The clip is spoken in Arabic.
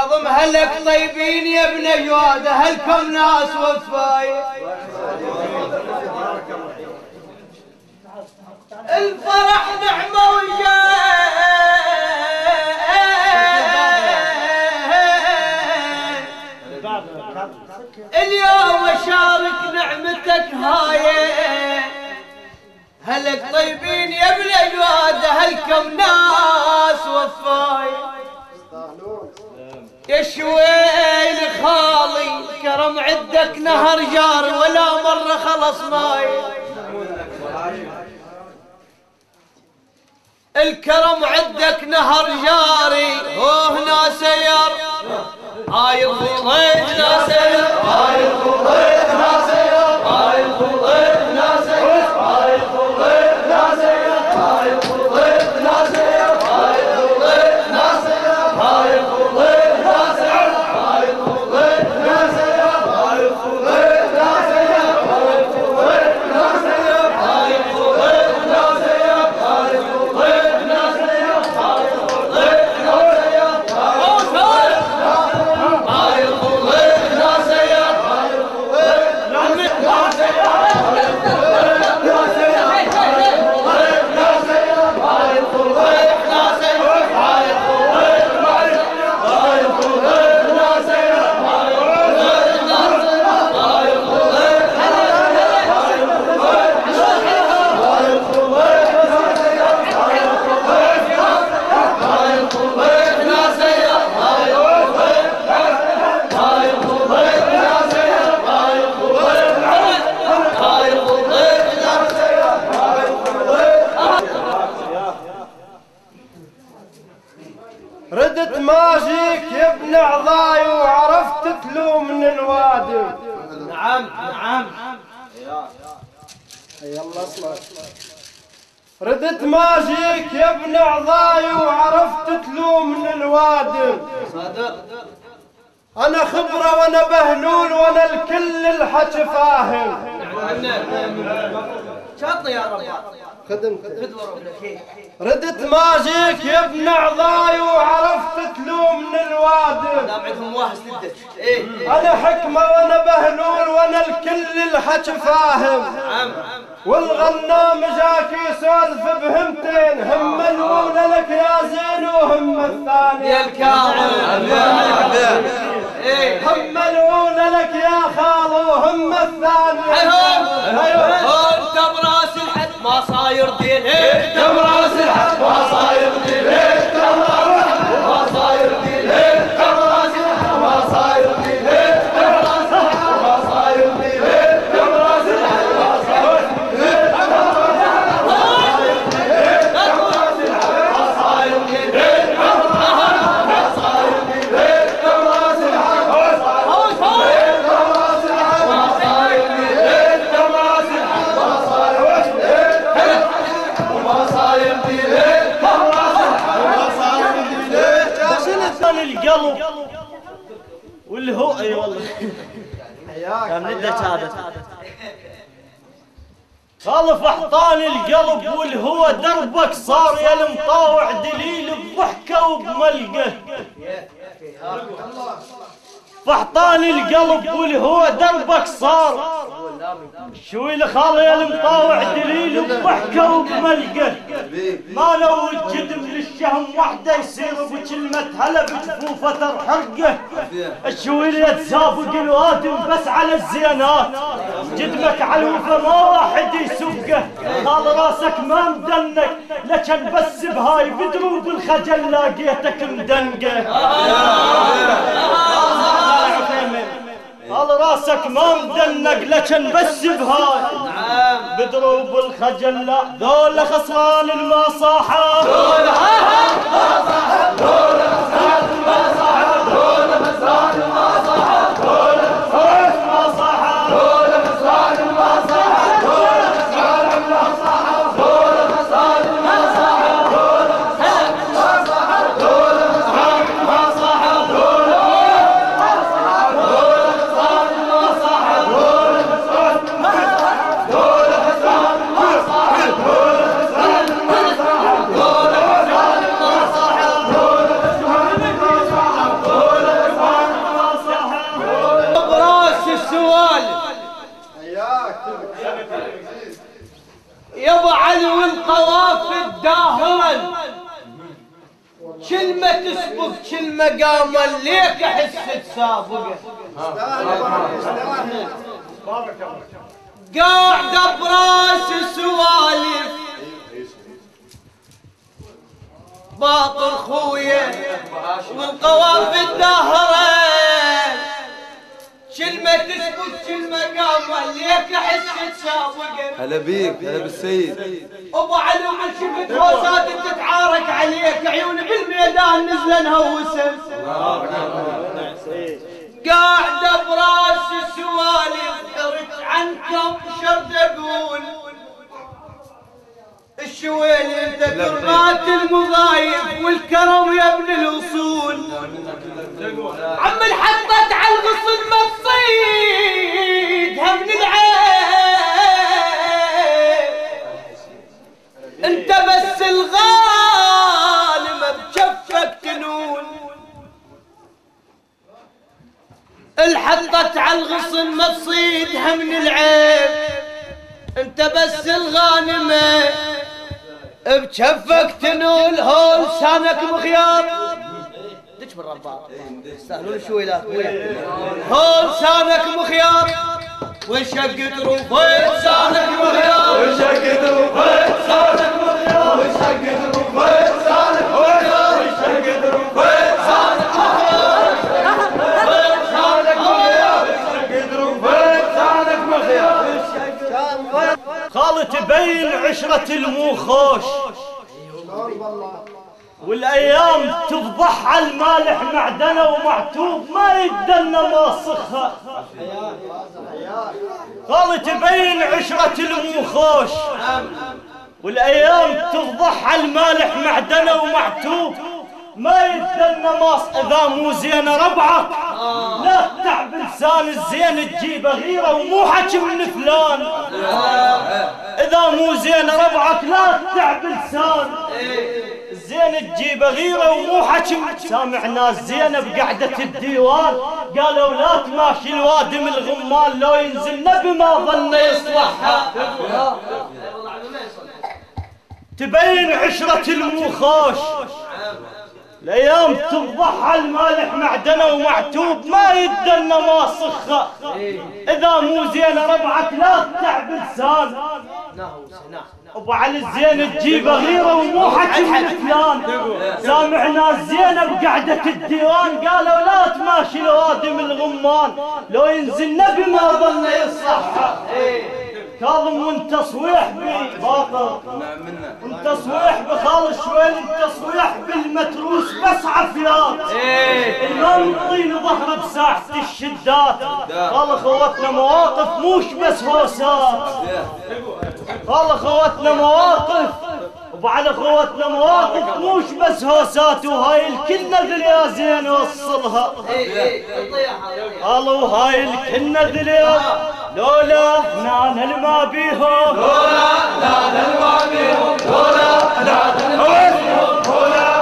كاظم هلك طيبين يا ابن جواد هلكم ناس وفاي الفرح نعمة وجاه اليوم اشارك نعمتك هاي هلك طيبين يا ابن جواد هلكم ناس وفاي يا شويل خالي كرم عدك نهر جار ولا مرة خلص ماي الكرم عدك نهر جاري هنا سير هاي الخضير هنا سير هاي الخضير هنا سير هاي الخضير هنا سير هاي الخضير هنا سير هاي الخضير هنا سير هاي الخضير هنا سير هاي الخضير هنا سير هاي الخضير هنا سير هاي الخضير هنا سير هاي الخضير هنا سير هاي الخضير هنا سير هاي الخضير هنا سير هاي الخضير ردت ماجيك يا ابن عضاي وعرفت تلوم من الوادي. نعم نعم يلا اسمع. ردت ماجيك يا ابن عضاي وعرفت تلوم من الوادي. صادق انا خبره وانا بهلول وانا الكل الحكي فاهم. شاطر يا رب خدمتك. ردت ماجيك يا ابن عضاي وعرفت تلوم من الوادي. دامعتهم واحد سدت انا حكمه وانا بهلول وانا الكل الحكي فاهم. والغنام جاك يسولف بهمتين هم الاولى لك يا زين وهم الثانيه يا الكاظم هم الاولى لك يا خال وهم الثانيه. انت براس الحد ما صاير دين انت براس الحد ما صاير دين انت ما صاير دين انت براس الحد ما صاير دين انت براس الحد ما صاير دين انت براس الحد ما صاير القلب واللي هو اي والله كان ندك هذا خالف احطاني القلب والهوى دربك صار يا المطاوع دليل بضحكه وبملقه فاحطاني القلب والهوى دربك صار شوي لخالي يا المطاوع دليل بضحكه وبملقه ما لو الجدم للشهم وحده يصير بكلمه هلا بجفوفه ترحرقه الشوي يتسابق الوادم بس على الزينات جدمك على الوفا ما واحد يسوقه خال راسك ما مدنك لكن بس بهاي بدروب الخجل لاقيتك مدنقه خال راسك ما مدنق لكن بس بهاي بدروب الخجل لا ذول خصمان المصاحة ذول خصمان المصاحة ذول خصمان المصاحة ذول خصمان المصاحة ذول خصمان المصاحة ذول خصمان المصاحة ذول خصمان المصاحة ذول خصمان المصاحة ذول خصمان المصاحة ذول كلمة تسبق كلمة قام ليك احس تسابقه. قاعدة براس سوالف باطر خويا والقوافي الدهرين. كلمة تسبق كلمة قام ليك احس تسابقه. هلا بيك، هلا بالسيد. ابو علي من شفت هوسات تتعارك عليك عيون بالميدان نزل نهوسه. قاعده براس السوالف قرت عنكم شرد اقول الشويل انت كرمات المضايف والكرم يا ابن الاصول. عم الحطت على الغصن ما تصيدها من العين انت بس الغانمه بجفك تنون. الحطت على الغصن ما تصيدها من العيب انت بس الغانمه بجفك تنول. هو لسانك مخيار دش بالرباط يستاهلون الشويلات. هو لسانك مخيار وشقت روفي لسانك مخيار وشقت روفي لسانك مخيار وشقت روفي لسانك مخيار وشقت روفي لسانك مخيار لسانك مخيار وشقت روفي لسانك مخيار. خالة تبين عشرة الموخوش والايام تفضح على المالح معدنه ومعتوب ما يدنا ماسخها. خالة تبين عشرة الموخوش والايام تفضح على المالح معدنه ومعتوب ما يدنا ماص. اذا مو زين ربعك لا تعب لسان الزين تجيبه غيره ومو حكي من فلان. اذا مو زين ربعك لا تعب لسان الزين تجيبه غيره ومو حكي. سامع ناس زينه بقعده الديوان قالوا لا تماشي الوادي من الغمان لو ينزلنا بما ظن يصلحها. تبين عشرة الموخوش الايام تفضح على المالح معدنه ومعتوب ما يدنا ماسخه. اذا مو زين ربعك لا تعب لسان ابو علي الزين تجيبه غيره ومو حكي من فلان. سامع ناس زينه بقعده الديوان قالوا لا تماشي الوادي من الغمان لو ينزلنا بما ظن يصلحها. كاظم وانت صويح بي باطل وانت صويح بخال الشويل انت صويح بالمتروس بس عفيات. اليوم نطين ظهر بساحة الشدات. قال خوتنا مواقف موش بس هوسات. قال خوتنا مواقف وبعد خوتنا مواقف موش بس هوسات وهاي الكلمة ذليا زين وصلها. قالوا هاي الكلمة ذليا لولا نانا الما بيهم لولا نانا الما بيهم لولا نانا الما بيهم لولا